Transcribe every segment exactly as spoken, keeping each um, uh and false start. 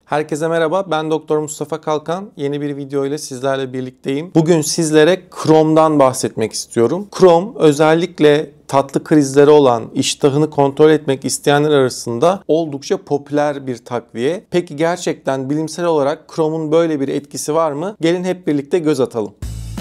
Herkese merhaba, ben Doktor Mustafa Kalkan. Yeni bir video ile sizlerle birlikteyim. Bugün sizlere kromdan bahsetmek istiyorum. Krom özellikle tatlı krizleri olan, iştahını kontrol etmek isteyenler arasında oldukça popüler bir takviye. Peki gerçekten bilimsel olarak kromun böyle bir etkisi var mı? Gelin hep birlikte göz atalım.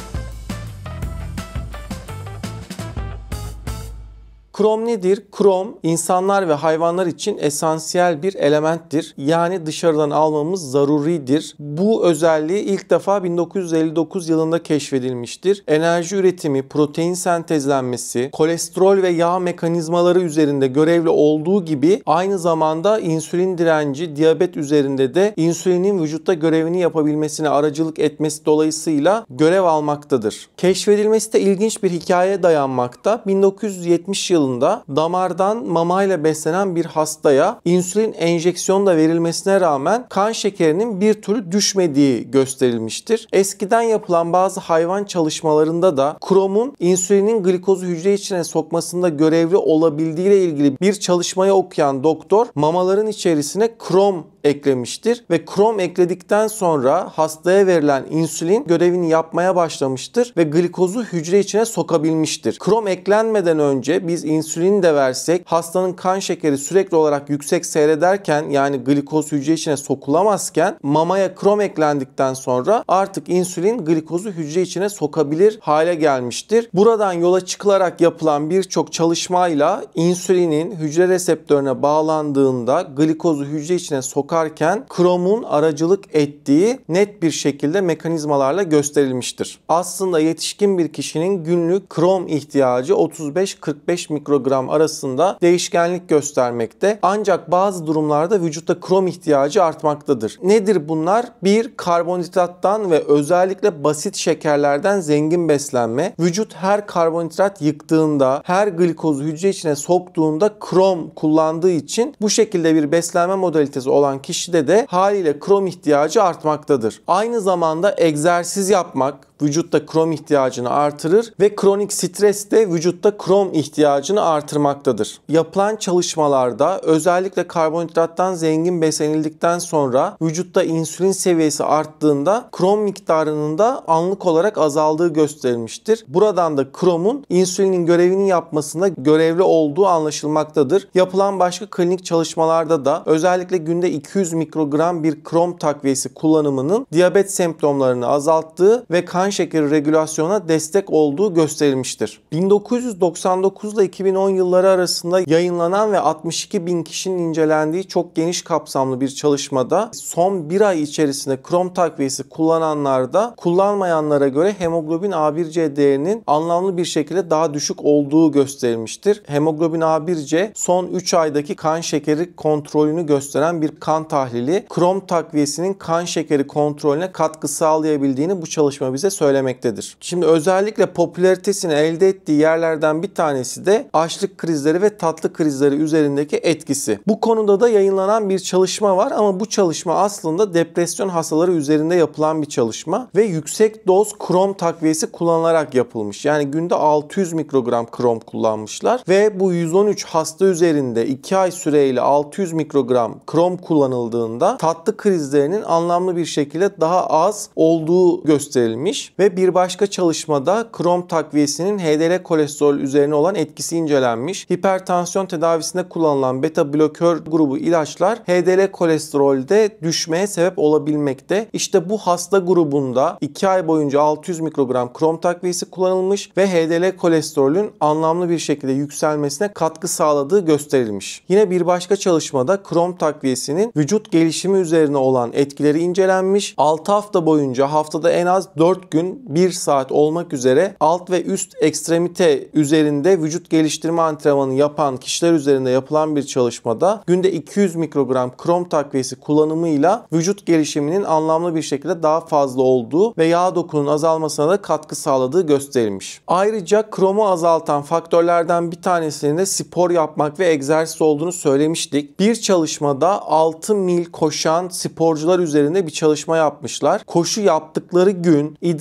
Krom nedir? Krom insanlar ve hayvanlar için esansiyel bir elementtir. Yani dışarıdan almamız zaruridir. Bu özelliği ilk defa bin dokuz yüz elli dokuz yılında keşfedilmiştir. Enerji üretimi, protein sentezlenmesi, kolesterol ve yağ mekanizmaları üzerinde görevli olduğu gibi aynı zamanda insülin direnci, diyabet üzerinde de insülinin vücutta görevini yapabilmesine aracılık etmesi dolayısıyla görev almaktadır. Keşfedilmesi de ilginç bir hikayeye dayanmakta. bin dokuz yüz yetmiş yılında damardan mamayla beslenen bir hastaya insülin enjeksiyonu da verilmesine rağmen kan şekerinin bir türlü düşmediği gösterilmiştir. Eskiden yapılan bazı hayvan çalışmalarında da kromun insülinin glikozu hücre içine sokmasında görevli olabildiği ile ilgili bir çalışmayı okuyan doktor mamaların içerisine krom eklemiştir ve krom ekledikten sonra hastaya verilen insülin görevini yapmaya başlamıştır ve glikozu hücre içine sokabilmiştir. Krom eklenmeden önce biz insülin de versek hastanın kan şekeri sürekli olarak yüksek seyrederken, yani glikoz hücre içine sokulamazken, mamaya krom eklendikten sonra artık insülin glikozu hücre içine sokabilir hale gelmiştir. Buradan yola çıkılarak yapılan birçok çalışmayla insülinin hücre reseptörüne bağlandığında glikozu hücre içine sokarken kromun aracılık ettiği net bir şekilde mekanizmalarla gösterilmiştir. Aslında yetişkin bir kişinin günlük krom ihtiyacı otuz beş kırk beş mikrogram arasında değişkenlik göstermekte. Ancak bazı durumlarda vücutta krom ihtiyacı artmaktadır. Nedir bunlar? bir Karbonhidrattan ve özellikle basit şekerlerden zengin beslenme. Vücut her karbonhidrat yıktığında, her glikozu hücre içine soktuğunda krom kullandığı için bu şekilde bir beslenme modalitesi olan kişide de haliyle krom ihtiyacı artmaktadır. Aynı zamanda egzersiz yapmak vücutta krom ihtiyacını artırır ve kronik stres de vücutta krom ihtiyacını artırmaktadır. Yapılan çalışmalarda özellikle karbonhidrattan zengin beslenildikten sonra vücutta insülin seviyesi arttığında krom miktarının da anlık olarak azaldığı gösterilmiştir. Buradan da kromun insülinin görevini yapmasında görevli olduğu anlaşılmaktadır. Yapılan başka klinik çalışmalarda da özellikle günde iki yüz mikrogram bir krom takviyesi kullanımının diyabet semptomlarını azalttığı ve kan şekeri regülasyona destek olduğu gösterilmiştir. bin dokuz yüz doksan dokuz ile iki bin on yılları arasında yayınlanan ve altmış iki bin kişinin incelendiği çok geniş kapsamlı bir çalışmada son bir ay içerisinde krom takviyesi kullananlarda kullanmayanlara göre hemoglobin A bir C değerinin anlamlı bir şekilde daha düşük olduğu gösterilmiştir. Hemoglobin A bir C son üç aydaki kan şekeri kontrolünü gösteren bir kan tahlili. Krom takviyesinin kan şekeri kontrolüne katkı sağlayabildiğini bu çalışma bize söylemektedir. Şimdi özellikle popülaritesini elde ettiği yerlerden bir tanesi de açlık krizleri ve tatlı krizleri üzerindeki etkisi. Bu konuda da yayınlanan bir çalışma var ama bu çalışma aslında depresyon hastaları üzerinde yapılan bir çalışma ve yüksek doz krom takviyesi kullanılarak yapılmış. Yani günde altı yüz mikrogram krom kullanmışlar ve bu yüz on üç hasta üzerinde iki ay süreyle altı yüz mikrogram krom kullanıldığında tatlı krizlerinin anlamlı bir şekilde daha az olduğu gösterilmiş ve bir başka çalışmada krom takviyesinin H D L kolesterol üzerine olan etkisi incelenmiş. Hipertansiyon tedavisinde kullanılan beta blokör grubu ilaçlar H D L kolesterolde düşmeye sebep olabilmekte. İşte bu hasta grubunda iki ay boyunca altı yüz mikrogram krom takviyesi kullanılmış ve H D L kolesterolün anlamlı bir şekilde yükselmesine katkı sağladığı gösterilmiş. Yine bir başka çalışmada krom takviyesinin vücut gelişimi üzerine olan etkileri incelenmiş. altı hafta boyunca haftada en az dört gün bir saat olmak üzere alt ve üst ekstremite üzerinde vücut geliştirme antrenmanı yapan kişiler üzerinde yapılan bir çalışmada günde iki yüz mikrogram krom takviyesi kullanımıyla vücut gelişiminin anlamlı bir şekilde daha fazla olduğu ve yağ dokunun azalmasına da katkı sağladığı gösterilmiş. Ayrıca kromu azaltan faktörlerden bir tanesinin de spor yapmak ve egzersiz olduğunu söylemiştik. Bir çalışmada altı mil koşan sporcular üzerinde bir çalışma yapmışlar. Koşu yaptıkları gün idrar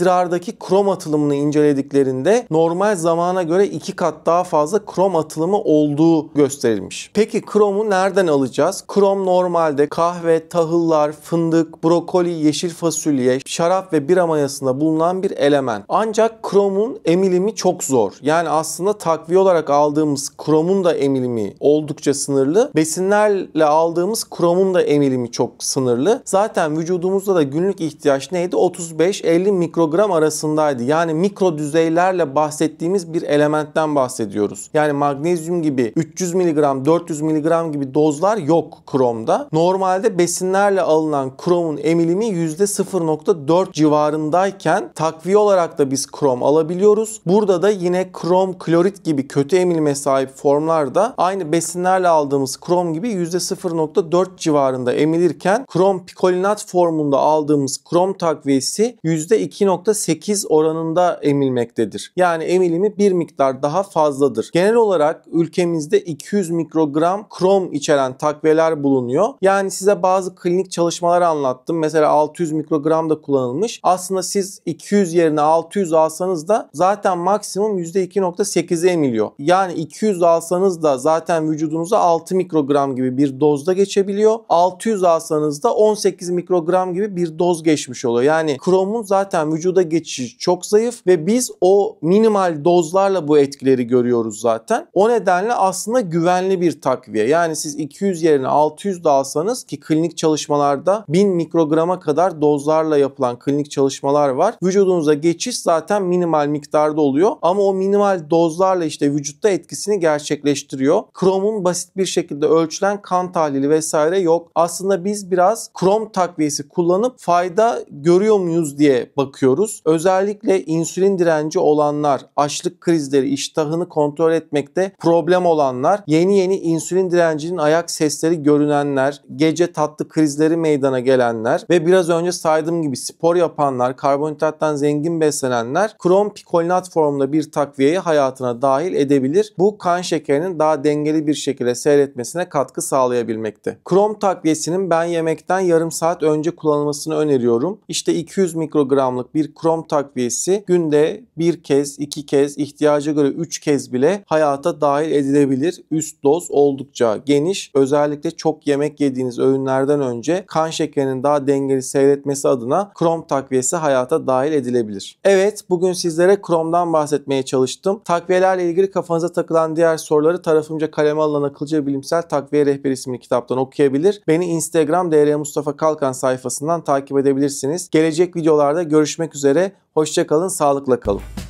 idrardaki krom atılımını incelediklerinde normal zamana göre iki kat daha fazla krom atılımı olduğu gösterilmiş. Peki kromu nereden alacağız? Krom normalde kahve, tahıllar, fındık, brokoli, yeşil fasulye, şarap ve bira mayasında bulunan bir element. Ancak kromun emilimi çok zor. Yani aslında takviye olarak aldığımız kromun da emilimi oldukça sınırlı. Besinlerle aldığımız kromun da emilimi çok sınırlı. Zaten vücudumuzda da günlük ihtiyaç neydi? otuz beş elli mikrogram arasındaydı. Yani mikro düzeylerle bahsettiğimiz bir elementten bahsediyoruz. Yani magnezyum gibi üç yüz miligram, dört yüz miligram gibi dozlar yok kromda. Normalde besinlerle alınan kromun emilimi yüzde sıfır nokta dört civarındayken takviye olarak da biz krom alabiliyoruz. Burada da yine krom klorit gibi kötü emilime sahip formlarda aynı besinlerle aldığımız krom gibi yüzde sıfır nokta dört civarında emilirken krom pikolinat formunda aldığımız krom takviyesi yüzde iki nokta sekiz oranında emilmektedir. Yani emilimi bir miktar daha fazladır. Genel olarak ülkemizde iki yüz mikrogram krom içeren takviyeler bulunuyor. Yani size bazı klinik çalışmalar anlattım. Mesela altı yüz mikrogram da kullanılmış. Aslında siz iki yüz yerine altı yüz alsanız da zaten maksimum yüzde iki nokta sekize emiliyor. Yani iki yüz alsanız da zaten vücudunuza altı mikrogram gibi bir dozda geçebiliyor. altı yüz alsanız da on sekiz mikrogram gibi bir doz geçmiş oluyor. Yani kromun zaten vücuda geçişi çok zayıf ve biz o minimal dozlarla bu etkileri görüyoruz zaten. O nedenle aslında güvenli bir takviye. Yani siz iki yüz yerine altı yüz de alsanız, ki klinik çalışmalarda bin mikrograma kadar dozlarla yapılan klinik çalışmalar var. Vücudunuza geçiş zaten minimal miktarda oluyor ama o minimal dozlarla işte vücutta etkisini gerçekleştiriyor. Kromun basit bir şekilde ölçülen kan tahlili vesaire yok. Aslında biz biraz krom takviyesi kullanıp fayda görüyor muyuz diye bakıyoruz. Özellikle insülin direnci olanlar, açlık krizleri, iştahını kontrol etmekte problem olanlar, yeni yeni insülin direncinin ayak sesleri görünenler, gece tatlı krizleri meydana gelenler ve biraz önce saydığım gibi spor yapanlar, karbonhidrattan zengin beslenenler krom pikolinat formunda bir takviyeyi hayatına dahil edebilir. Bu kan şekerinin daha dengeli bir şekilde seyretmesine katkı sağlayabilmekte. Krom takviyesinin ben yemekten yarım saat önce kullanılmasını öneriyorum. İşte iki yüz mikrogramlık bir krom takviyesi günde bir kez, iki kez, ihtiyaca göre üç kez bile hayata dahil edilebilir. Üst doz oldukça geniş. Özellikle çok yemek yediğiniz öğünlerden önce kan şekerinin daha dengeli seyretmesi adına krom takviyesi hayata dahil edilebilir. Evet, bugün sizlere kromdan bahsetmeye çalıştım. Takviyelerle ilgili kafanıza takılan diğer soruları tarafımca kaleme alınan Akılcı Bilimsel Takviye Rehberi isimli kitaptan okuyabilir. Beni Instagram D R Mustafa Kalkan sayfasından takip edebilirsiniz. Gelecek videolarda görüşmek üzere. Hoşça kalın, sağlıkla kalın.